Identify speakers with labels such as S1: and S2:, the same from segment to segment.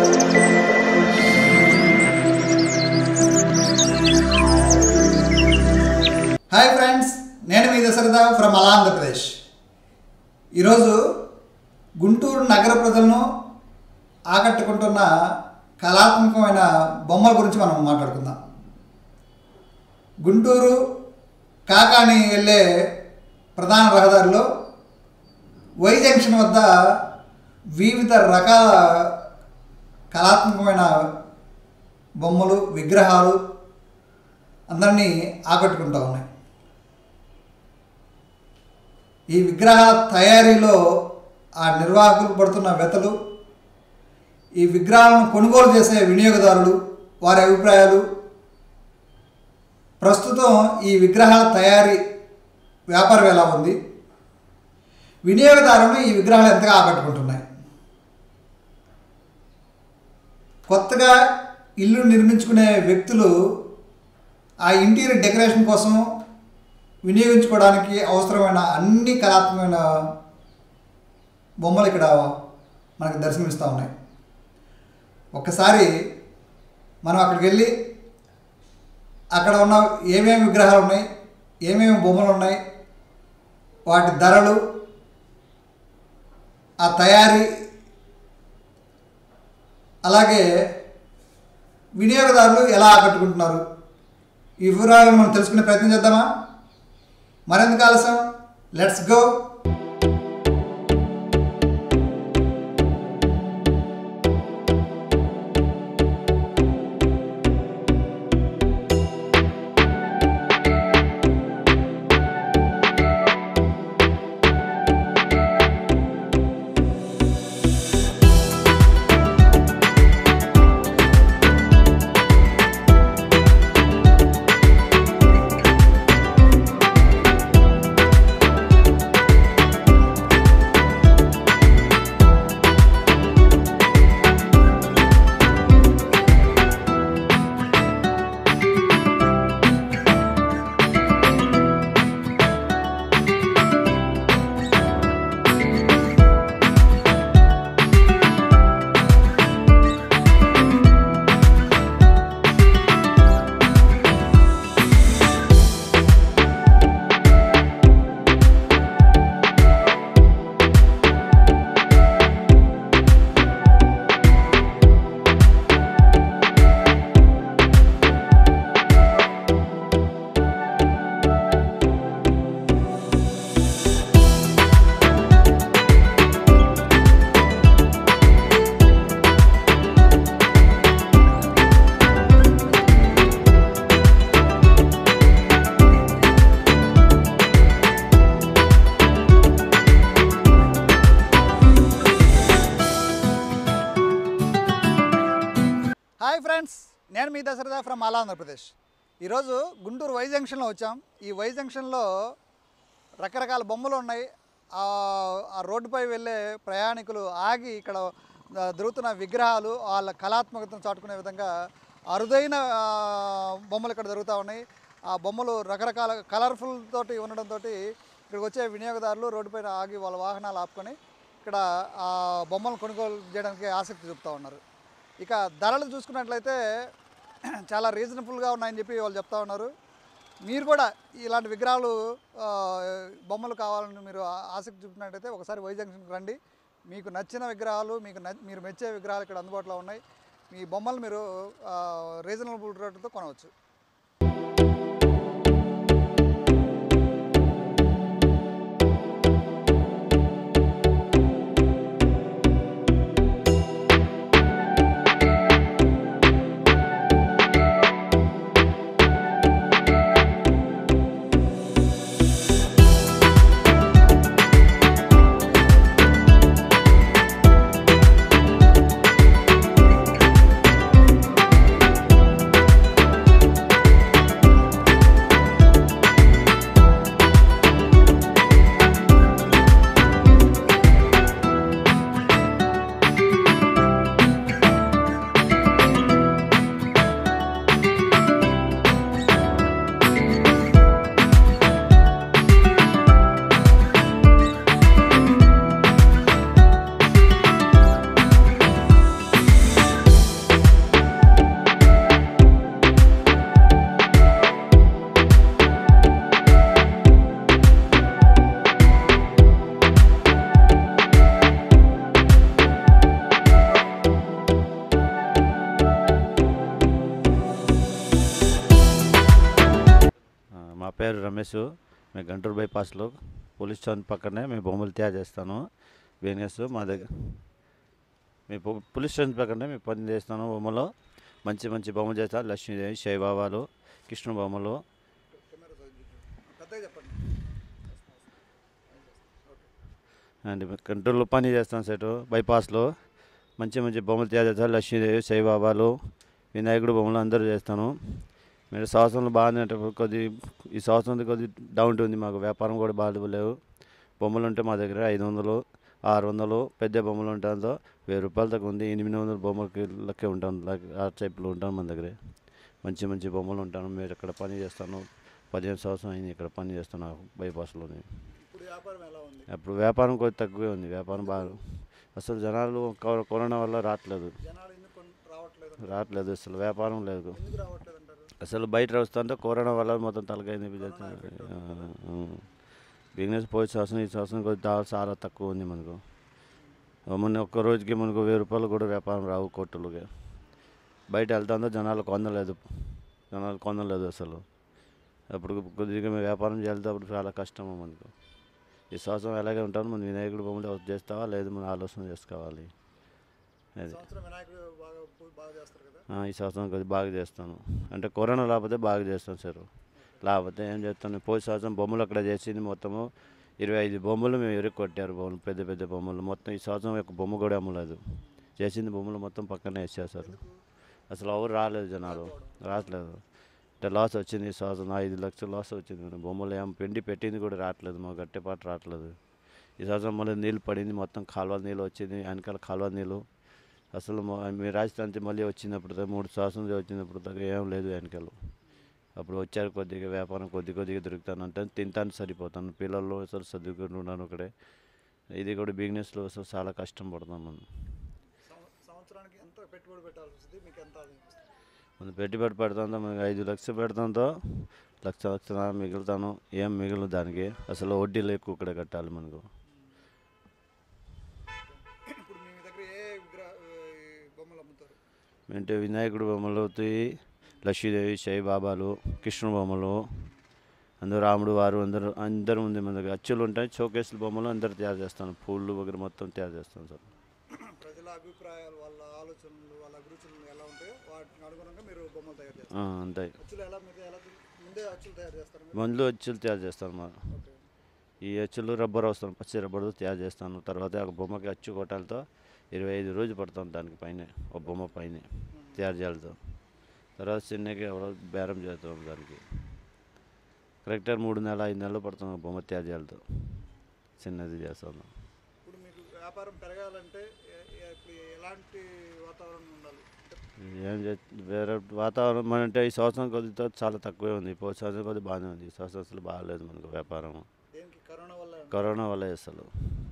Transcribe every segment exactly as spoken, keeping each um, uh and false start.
S1: Hi friends, నేను మీ Dasaratha from Andhra Pradesh. ఈరోజు గుంటూరు నగర ప్రజలను ఆకట్టుకుంటున్న కళాత్మకమైన బొమ్మల గురించి మనం మాట్లాడుకుందాం. గుంటూరు కాకాని వెళ్ళే ప్రధాన రహదారిలో వై జంక్షన్ వద్ద వివిధ రకాల కళాత్మకమైన బొమ్మలు, విగ్రహాలు అందరినీ ఆకట్టుకుంటూ ఉన్నాయి. ఈ విగ్రహాల తయారీలో ఆ నిర్వాహకులు పడుతున్న వ్యతలు, ఈ విగ్రహాలను కొనుగోలు చేసే వినియోగదారులు, వారి అభిప్రాయాలు, ప్రస్తుతం ఈ విగ్రహాల తయారీ వ్యాపారం ఎలా ఉంది, వినియోగదారులను ఈ విగ్రహాలు ఎంతగా ఆకట్టుకుంటున్నాయి, కొత్తగా ఇల్లు నిర్మించుకునే వ్యక్తులు ఆ ఇంటీరియర్ డెకరేషన్ కోసం వినియోగించుకోవడానికి అవసరమైన అన్ని కళాత్మకమైన బొమ్మలు ఇక్కడ మనకు దర్శనమిస్తూ ఉన్నాయి. ఒక్కసారి మనం అక్కడికి వెళ్ళి అక్కడ ఉన్న ఏమేమి విగ్రహాలు ఉన్నాయి, ఏమేమి బొమ్మలు ఉన్నాయి, వాటి ధరలు, ఆ తయారీ, అలాగే వినియోగదారులు ఎలా ఆకట్టుకుంటున్నారు, ఈ వివరాలను మనం తెలుసుకునే ప్రయత్నం చేద్దామా? మరెందుకు ఆలస్యం, లెట్స్ గో. హాయ్ ఫ్రెండ్స్, నేను మీ దశరథ ఫ్రమ్ ఆంధ్రప్రదేశ్. ఈరోజు గుంటూరు వై జంక్షన్లో వచ్చాం. ఈ వై జంక్షన్లో రకరకాల బొమ్మలు ఉన్నాయి. ఆ రోడ్డుపై వెళ్ళే ప్రయాణికులు ఆగి ఇక్కడ దొరుకుతున్న విగ్రహాలు, వాళ్ళ కళాత్మకతను చాటుకునే విధంగా అరుదైన బొమ్మలు ఇక్కడ దొరుకుతూ ఉన్నాయి. ఆ బొమ్మలు రకరకాల కలర్ఫుల్ తోటి ఉండడంతో ఇక్కడికి వచ్చే వినియోగదారులు రోడ్డుపైన ఆగి వాళ్ళ వాహనాలు ఆపుకొని ఇక్కడ ఆ బొమ్మలు కొనుగోలు చేయడానికి ఆసక్తి చూపుతూ ఉన్నారు. ఇక ధరలు చూసుకున్నట్లయితే చాలా రీజనబుల్గా ఉన్నాయని చెప్పి వాళ్ళు చెప్తా ఉన్నారు. మీరు కూడా ఇలాంటి విగ్రహాలు, బొమ్మలు కావాలని మీరు ఆసక్తి చూపినట్టయితే ఒకసారి వై జంక్షన్కి రండి. మీకు నచ్చిన విగ్రహాలు, మీకు మీరు మెచ్చే విగ్రహాలు ఇక్కడ అందుబాటులో ఉన్నాయి. మీ బొమ్మలు మీరు రీజనబుల్ రేటుతో కొనవచ్చు.
S2: పేరు రమేష్. మేము గంటూరు బైపాస్లో పోలీస్ స్టేషన్ పక్కనే మేము బొమ్మలు తయారు చేస్తాను. బిజినెస్ మా దగ్గర మీ పోలీస్ స్టేషన్ పక్కనే మేము పని చేస్తాను. బొమ్మలో మంచి మంచి బొమ్మలు చేస్తాను. లక్ష్మీదేవి, శైబాబాలు, కృష్ణ బొమ్మలు. అండ్ గంటూరులో పని చేస్తాను సెట్ బైపాస్లో. మంచి మంచి బొమ్మలు తయారు చేస్తాను. లక్ష్మీదేవి, శైబాబాలు, వినాయకుడు బొమ్మలు అందరూ చేస్తాను. మీరు సంవత్సరంలో బాగానే ఉంటుంది. కొద్ది ఈ సంవత్సరం కొద్ది డౌన్ ఉంది. మాకు వ్యాపారం కూడా బాగాలేవు. బొమ్మలు ఉంటే మా దగ్గర ఐదు వందలు ఆరు వందలు పెద్ద బొమ్మలు ఉంటాయంతో వెయ్యి రూపాయల దాకా ఉంది. ఎనిమిది వందల బొమ్మలకి లెక్కే ఉంటాను. ఆ టైప్లో ఉంటాను మన దగ్గర. మంచి మంచి బొమ్మలు ఉంటాను. మీరు ఇక్కడ పని చేస్తాను. పదిహేను సంవత్సరం అయింది ఇక్కడ పని చేస్తాను బైపాస్లోని. అప్పుడు వ్యాపారం కొద్ది తక్కువే ఉంది. వ్యాపారం బాగా అసలు జనాలు కరోనా వల్ల రావట్లేదు రావట్లేదు అసలు వ్యాపారం లేదు. అసలు బయట వస్తుంటే కరోనా వల్ల మొత్తం తలకైంది. బిజినెస్ పోయి సంవత్సరం ఈ సంవత్సరం కొద్ది చాలా తక్కువ ఉంది మనకు. మొన్న ఒక్క రోజుకి మనకు వెయ్యి రూపాయలు కూడా వ్యాపారం రావు కొట్టులుగా. బయట వెళ్తుందో జనాలు కొందలేదు జనాలు కొందలేదు అసలు. అప్పుడు కొద్దిగా మేము వ్యాపారం చేయాలి. అప్పుడు చాలా కష్టము మనకు. ఈ సంవత్సరం ఎలాగే ఉంటాను. మన వినాయకుడు బొమ్మలు చేస్తావా లేదు మన ఆలోచన చేసుకోవాలి. అది ఈ సంవత్సరం కొద్దిగా బాగా చేస్తాను. అంటే కరోనా లేకపోతే బాగా చేస్తాను సార్. లేకపోతే ఏం చేస్తాను. పోయి సంవత్సరం బొమ్మలు అక్కడ చేసింది మొత్తము ఇరవై ఐదు బొమ్మలు మేము ఎరుగు కొట్టారు. బొమ్మలు పెద్ద పెద్ద బొమ్మలు మొత్తం. ఈ సంవత్సరం ఒక బొమ్మ కూడా అమ్మలేదు. చేసింది బొమ్మలు మొత్తం పక్కనే వేసేసారు. అసలు ఎవరు రాలేదు జనాలు రావట్లేదు. అంటే లాస్ వచ్చింది. ఈ సంవత్సరం ఐదు లక్షలు లాస్ వచ్చింది. బొమ్మలు ఏం పిండి పెట్టింది కూడా రావట్లేదు. మాకు గట్టేపాటు రావట్లేదు. ఈ సంవత్సరం మళ్ళీ నీళ్ళు పడింది. మొత్తం కాలువ నీళ్ళు వచ్చింది. వెనకాల కాలువ నీళ్ళు అసలు మీరు రాజస్థాన్ మళ్ళీ వచ్చినప్పుడు మూడు సంవత్సరం వచ్చినప్పుడు దగ్గర ఏం లేదు వెనకాల. అప్పుడు వచ్చారు కొద్దిగా వ్యాపారం కొద్ది కొద్దిగా దొరుకుతాను అంటే తింటాను సరిపోతాను. పిల్లలు అసలు చదువుకుంటున్నాను అక్కడే. ఇది కూడా బిజినెస్లో అసలు చాలా కష్టం పడుతున్నాను మనం. మనం పెట్టుబడి పెడతాంతో మనకి ఐదు లక్షలు పెడతాంతో లక్ష లక్ష మిగులుతాను. ఏం మిగులు దానికి అసలు వడ్డీలు ఎక్కువ ఇక్కడ కట్టాలి మనకు. అంటే వినాయకుడు బొమ్మలు అవుతాయి. లక్ష్మీదేవి, సాయిబాబాలు, కృష్ణ బొమ్మలు, అందరూ రాముడు వారు అందరూ అందరూ ఉంది మన దగ్గర. అచ్చులు ఉంటాయి. షోకేసుల బొమ్మలు అందరూ తయారు చేస్తాను. పూలు వగైరా మొత్తం తయారు చేస్తాను సార్.
S1: ప్రజల అభిప్రాయాలు వాళ్ళ ఆలోచనలు వాళ్ళ అభిరుచులు ఎలా ఉంటాయో వాటిని అనుగుణంగా మీరు బొమ్మలు తయారు చేస్తారు.
S2: అంతే.
S1: అచ్చులు ఎలా మీరు ఎలా ముందే అచ్చులు తయారు చేస్తారు?
S2: ముందు అచ్చులు తయారు చేస్తాను. మా ఈ అచ్చులు రబ్బర్ వస్తాను. పచ్చి రబ్బర్ తయారు చేస్తాను. తర్వాత ఒక బొమ్మకి అచ్చు కొట్టాలతో ఇరవై ఐదు రోజులు పడతాను. దానికి పైన ఒక బొమ్మ పైన తయారు చేయాలతో. తర్వాత చిన్నగా ఎవరో బేరం చేస్తాం. దానికి కరెక్ట్గా మూడు నెలలు ఐదు నెలలు పడుతుంది బొమ్మ తయారు చేయాలతో. చిన్నది చేస్తాను.
S1: ఇప్పుడు మీకు వ్యాపారం పెరగాలంటే ఎలాంటి వాతావరణం ఉండాలి?
S2: ఏం చే వేరే వాతావరణం అంటే ఈ సంవత్సరం కొద్దితో చాలా తక్కువే ఉంది. పోయి సంవత్సరం కొద్ది బాగానే ఉంది. ఈ సంవత్సరం అసలు బాగాలేదు మనకు వ్యాపారం.
S1: కరోనా వల్ల
S2: కరోనా వల్ల అసలు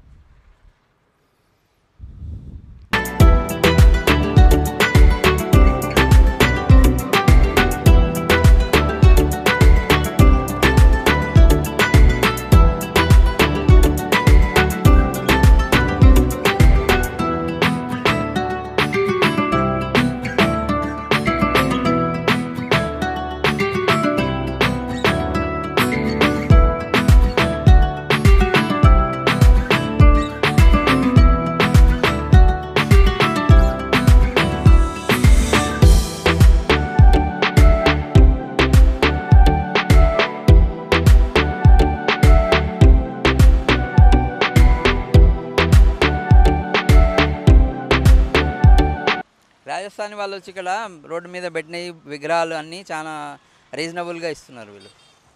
S3: రాజస్థాన్ వాళ్ళు వచ్చి ఇక్కడ రోడ్డు మీద పెట్టిన విగ్రహాలు అన్నీ చాలా రీజనబుల్గా ఇస్తున్నారు వీళ్ళు.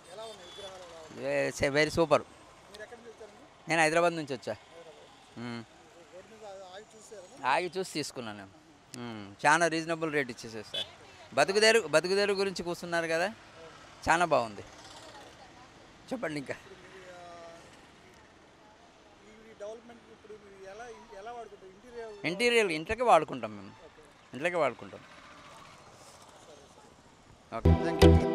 S3: Very super. నేను హైదరాబాద్ నుంచి వచ్చా. ఆగి చూసి తీసుకున్నాను. చాలా రీజనబుల్ రేట్ ఇచ్చేసేస్తారు. బతుకుదేరు బతుకుదేరు గురించి కూర్చున్నారు కదా, చాలా బాగుంది. చెప్పండి ఇంకా. ఇంటీరియర్ ఇంట్లోకి వాడుకుంటాం మేము. ఇంట్లోకి వాడుకుంటాం. Okay, thank you.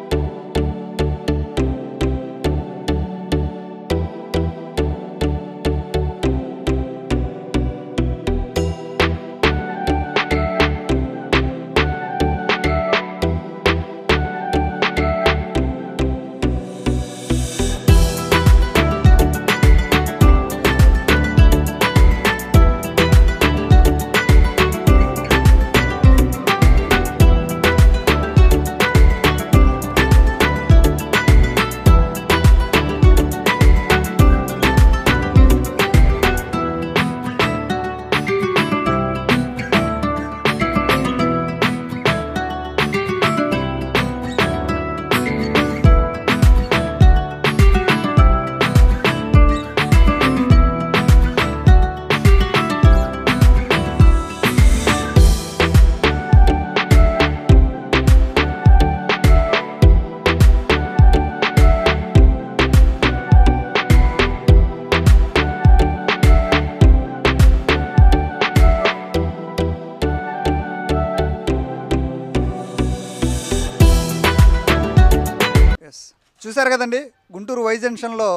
S1: చూశారు కదండి, గుంటూరు వై జంక్షన్లో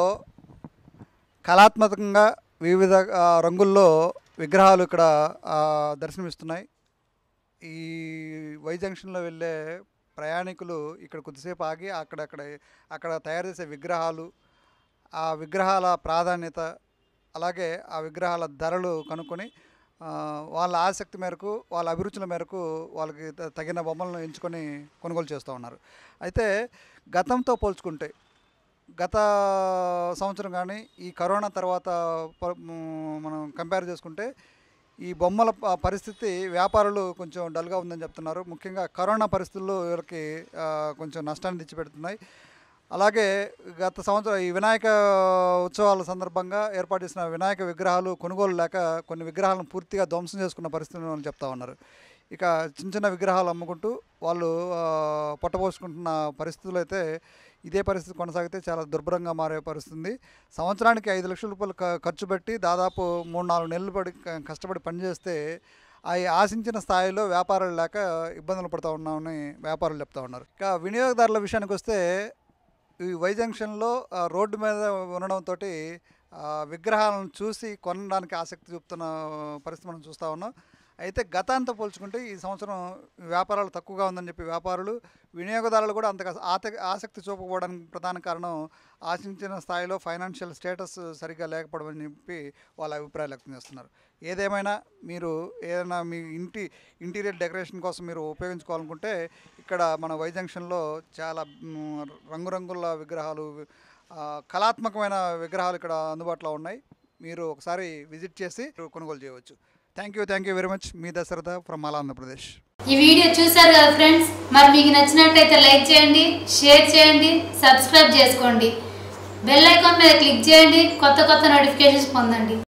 S1: కళాత్మకంగా వివిధ ఆ, రంగుల్లో విగ్రహాలు ఇక్కడ ఆ, దర్శనమిస్తున్నాయి. ఈ వై జంక్షన్లో వెళ్ళే ప్రయాణికులు ఇక్కడ కొద్దిసేపు ఆగి అక్కడక్కడ అక్కడ తయారు చేసే విగ్రహాలు, ఆ విగ్రహాల ప్రాధాన్యత, అలాగే ఆ విగ్రహాల ధరలు కనుక్కొని ఆ, వాళ్ళ ఆసక్తి మేరకు, వాళ్ళ అభిరుచుల మేరకు వాళ్ళకి త- తగిన బొమ్మలను ఎంచుకొని కొనుగోలు చేస్తూ ఉన్నారు. అయితే గతంతో పోల్చుకుంటే గత సంవత్సరం కానీ ఈ కరోనా తర్వాత ప- మ్, మనం కంపేర్ చేసుకుంటే ఈ బొమ్మల ప- పరిస్థితి వ్యాపారులు కొంచెం డల్గా ఉందని చెప్తున్నారు. ముఖ్యంగా కరోనా పరిస్థితుల్లో వీళ్ళకి ఆ, కొంచెం నష్టాన్ని తెచ్చిపెడుతున్నాయి. అలాగే గత సంవత్సరం ఈ వినాయక ఉత్సవాల సందర్భంగా ఏర్పాటు చేసిన వినాయక విగ్రహాలు కొనుగోలు లేక కొన్ని విగ్రహాలను పూర్తిగా ధ్వంసం చేసుకున్న పరిస్థితిని వాళ్ళు చెప్తా ఉన్నారు. ఇక చిన్న చిన్న విగ్రహాలు అమ్ముకుంటూ వాళ్ళు ఆ, పొట్టపోసుకుంటున్న పరిస్థితులు అయితే ఇదే పరిస్థితి కొనసాగితే చాలా దుర్భరంగా మారే పరిస్థితి ఉంది. సంవత్సరానికి ఐదు లక్షల రూపాయలు ఖ- ఖర్చు పెట్టి దాదాపు మూడు నాలుగు నెలలు పడి క- కష్టపడి పనిచేస్తే అవి ఆశించిన స్థాయిలో వ్యాపారాలు లేక ఇబ్బందులు పడుతూ ఉన్నామని వ్యాపారులు చెప్తా ఉన్నారు. ఇక వినియోగదారుల విషయానికి వస్తే ఈ వై జంక్షన్లో ఆ, రోడ్డు మీద ఉండడంతో విగ్రహాలను చూసి కొనడానికి ఆసక్తి చూపుతున్న పరిస్థితి మనం చూస్తూ ఉన్నాం. అయితే గతాంతో పోల్చుకుంటే ఈ సంవత్సరం వ్యాపారాలు తక్కువగా ఉందని చెప్పి వ్యాపారులు, వినియోగదారులు కూడా అంతగా ఆత ఆసక్తి చూపకపోవడానికి ప్రధాన కారణం ఆశించిన స్థాయిలో ఫైనాన్షియల్ స్టేటస్ సరిగ్గా లేకపోవడం చెప్పి వాళ్ళ అభిప్రాయాలు వ్యక్తం చేస్తున్నారు. ఏదేమైనా మీరు ఏదైనా మీ ఇంటి ఇంటీరియర్ డెకరేషన్ కోసం మీరు ఉపయోగించుకోవాలనుకుంటే ఇక్కడ మన వై జంక్షన్లో చాలా మ్, రంగురంగుల విగ్రహాలు, ఆ, కళాత్మకమైన విగ్రహాలు ఇక్కడ అందుబాటులో ఉన్నాయి. మీరు ఒకసారి విజిట్ చేసి కొనుగోలు చేయవచ్చు. Thank you thank you very much. మీ దశరథ ఫ్రమ్ మాలా ఆంధ్రప్రదేశ్.
S4: ఈ వీడియో చూశారు కదా ఫ్రెండ్స్, మరి మీకు నచ్చినట్టయితే లైక్ చేయండి, షేర్ చేయండి, సబ్స్క్రైబ్ చేసుకోండి, బెల్ ఐకాన్ మీద క్లిక్ చేయండి, కొత్త కొత్త నోటిఫికేషన్స్ పొందండి.